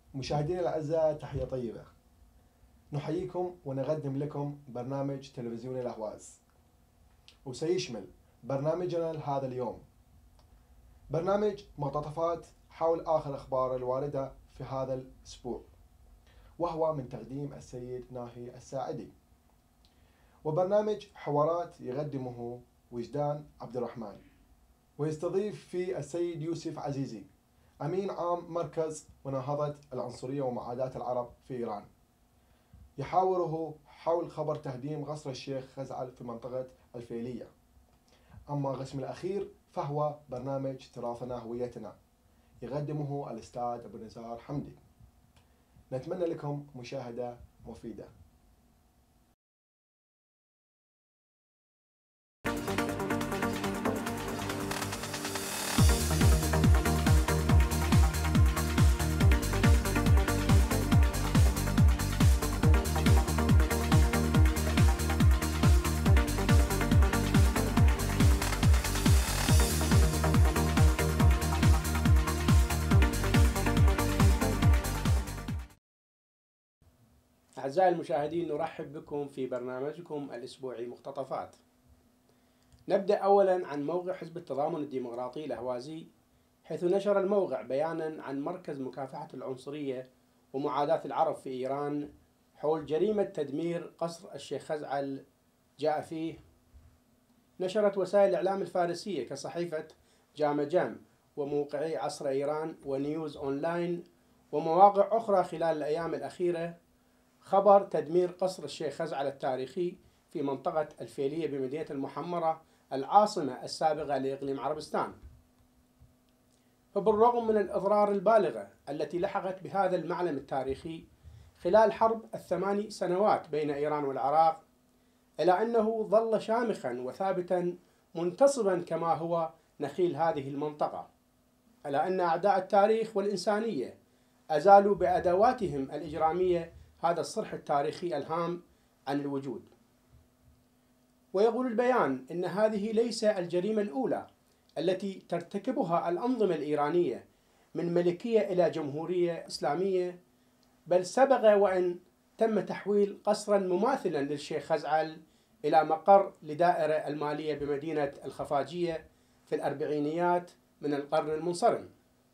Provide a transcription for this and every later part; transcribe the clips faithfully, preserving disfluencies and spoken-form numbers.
مشاهدينا الأعزاء، تحية طيبة. نحييكم ونقدم لكم برنامج تلفزيوني الأهواز، وسيشمل برنامجنا لهذا اليوم برنامج مقتطفات حول آخر الأخبار الواردة في هذا الأسبوع، وهو من تقديم السيد ناهي الساعدي، وبرنامج حوارات يقدمه وجدان عبد الرحمن، ويستضيف فيه السيد يوسف عزيزي، أمين عام مركز مناهضة العنصرية ومعاداة العرب في إيران، يحاوره حول خبر تهديم قصر الشيخ خزعل في منطقة الفيلية. أما القسم الأخير فهو برنامج تراثنا هويتنا، يقدمه الأستاذ أبو نزار حمدي. نتمنى لكم مشاهدة مفيدة. أعزائي المشاهدين، نرحب بكم في برنامجكم الأسبوعي مقتطفات. نبدأ أولا عن موقع حزب التضامن الديمقراطي الأهوازي، حيث نشر الموقع بيانا عن مركز مكافحة العنصرية ومعاداة العرب في إيران حول جريمة تدمير قصر الشيخ خزعل. جاء فيه: نشرت وسائل الإعلام الفارسية كصحيفة جام جام وموقعي عصر إيران ونيوز أونلاين ومواقع أخرى خلال الأيام الأخيرة خبر تدمير قصر الشيخ خزعل التاريخي في منطقة الفيلية بمدينة المحمرة، العاصمة السابقة لإقليم عربستان. فبالرغم من الإضرار البالغة التي لحقت بهذا المعلم التاريخي خلال حرب الثماني سنوات بين إيران والعراق، إلا أنه ظل شامخا وثابتا منتصبا كما هو نخيل هذه المنطقة، إلا أن أعداء التاريخ والإنسانية أزالوا بأدواتهم الإجرامية هذا الصرح التاريخي الهام عن الوجود. ويقول البيان إن هذه ليس الجريمة الأولى التي ترتكبها الأنظمة الإيرانية من ملكية إلى جمهورية إسلامية، بل سبق وأن تم تحويل قصرا مماثلا للشيخ خزعل إلى مقر لدائرة المالية بمدينة الخفاجية في الأربعينيات من القرن المنصرم،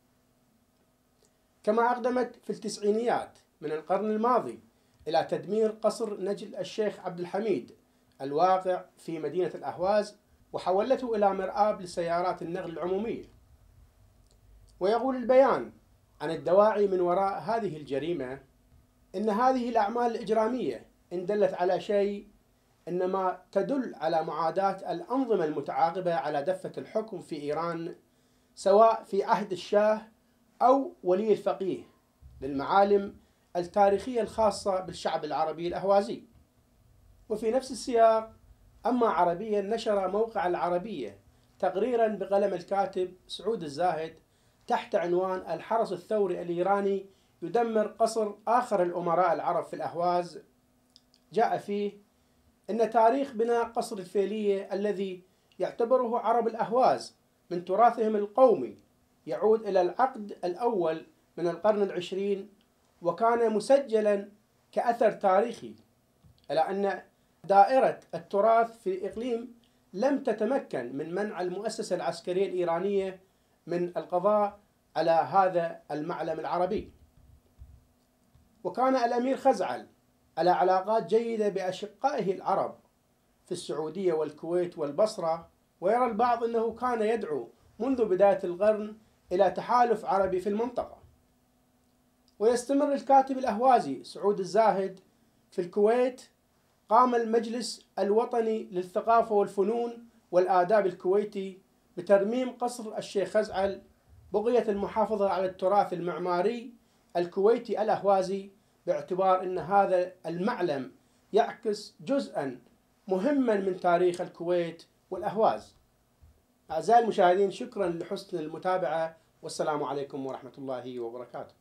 كما أقدمت في التسعينيات من القرن الماضي إلى تدمير قصر نجل الشيخ عبد الحميد الواقع في مدينة الأهواز وحولته إلى مرآب لسيارات النقل العمومية. ويقول البيان عن الدواعي من وراء هذه الجريمة إن هذه الأعمال الإجرامية إن دلت على شيء إنما تدل على معاداة الأنظمة المتعاقبة على دفة الحكم في إيران، سواء في عهد الشاه أو ولي الفقيه، للمعالم التاريخية الخاصة بالشعب العربي الأهوازي. وفي نفس السياق، أما عربيا، نشر موقع العربية تقريرا بقلم الكاتب سعود الزاهد تحت عنوان الحرس الثوري الإيراني يدمر قصر آخر الأمراء العرب في الأهواز. جاء فيه إن تاريخ بناء قصر الفيلية الذي يعتبره عرب الأهواز من تراثهم القومي يعود إلى العقد الأول من القرن العشرين، وكان مسجلا كأثر تاريخي، إلا أن دائرة التراث في الإقليم لم تتمكن من منع المؤسسة العسكرية الإيرانية من القضاء على هذا المعلم العربي. وكان الأمير خزعل على علاقات جيدة بأشقائه العرب في السعودية والكويت والبصرة، ويرى البعض أنه كان يدعو منذ بداية القرن إلى تحالف عربي في المنطقة. ويستمر الكاتب الأهوازي سعود الزاهد: في الكويت قام المجلس الوطني للثقافة والفنون والآداب الكويتي بترميم قصر الشيخ خزعل بغية المحافظة على التراث المعماري الكويتي الأهوازي، باعتبار أن هذا المعلم يعكس جزءا مهما من تاريخ الكويت والأهواز. أعزائي المشاهدين، شكرا لحسن المتابعة، والسلام عليكم ورحمة الله وبركاته.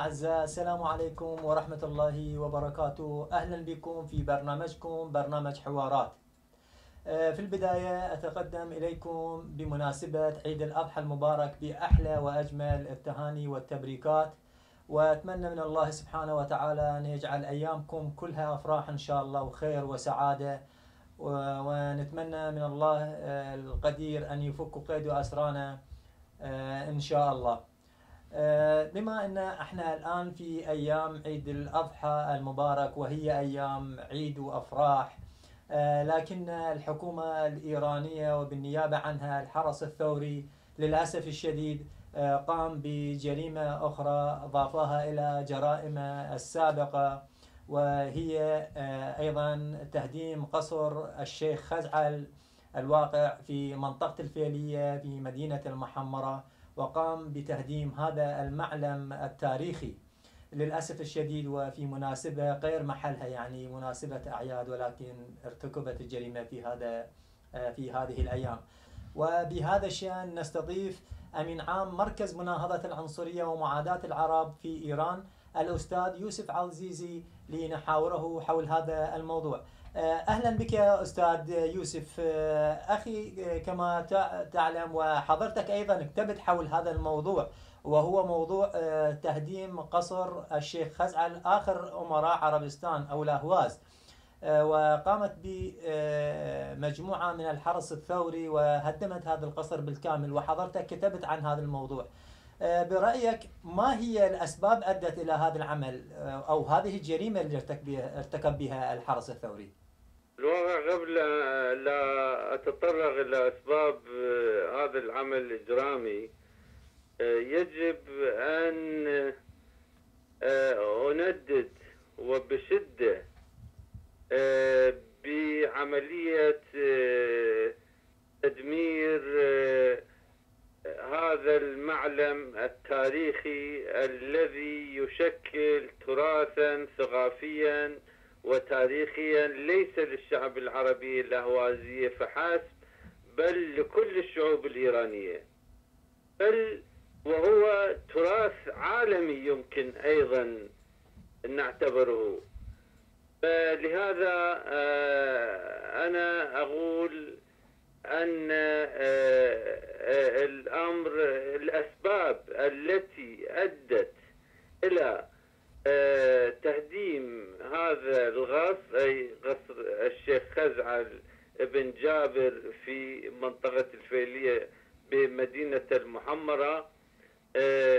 الأعزاء، السلام عليكم ورحمة الله وبركاته. أهلا بكم في برنامجكم برنامج حوارات. في البداية أتقدم إليكم بمناسبة عيد الأضحى المبارك بأحلى وأجمل التهاني والتبريكات، وأتمنى من الله سبحانه وتعالى أن يجعل أيامكم كلها أفراح إن شاء الله وخير وسعادة، ونتمنى من الله القدير أن يفك قيد أسرانا إن شاء الله. بما أن احنا الآن في أيام عيد الأضحى المبارك وهي أيام عيد وأفراح، لكن الحكومة الإيرانية وبالنيابة عنها الحرس الثوري للأسف الشديد قام بجريمة أخرى ضافها إلى جرائمه السابقة، وهي أيضا تهديم قصر الشيخ خزعل الواقع في منطقة الفيلية في مدينة المحمرة، وقام بتهديم هذا المعلم التاريخي للأسف الشديد وفي مناسبة غير محلها، يعني مناسبة أعياد، ولكن ارتكبت الجريمة في هذا في هذه الأيام. وبهذا الشأن نستضيف أمين عام مركز مناهضة العنصرية ومعاداة العرب في إيران الأستاذ يوسف عزيزي لنحاوره حول هذا الموضوع. أهلا بك يا أستاذ يوسف. أخي، كما تعلم وحضرتك أيضا كتبت حول هذا الموضوع، وهو موضوع تهديم قصر الشيخ خزعل آخر أمراء عربستان أو الأهواز، وقامت بمجموعة من الحرس الثوري وهدمت هذا القصر بالكامل، وحضرتك كتبت عن هذا الموضوع. برأيك ما هي الأسباب أدت إلى هذا العمل أو هذه الجريمة اللي ارتكب بها الحرس الثوري؟ الواقع قبل لا أتطرق إلى أسباب هذا العمل الإجرامي يجب أن أندد وبشدة بعملية تدمير هذا المعلم التاريخي الذي يشكل تراثا ثقافيا وتاريخيا ليس للشعب العربي الأهوازي فحسب، بل لكل الشعوب الإيرانية، بل وهو تراث عالمي يمكن أيضا أن نعتبره. فلهذا أنا أقول أن الأمر الأسباب التي أدت إلى تهديم هذا الغصر أي قصر الشيخ خزعل بن جابر في منطقة الفيلية بمدينة المحمرة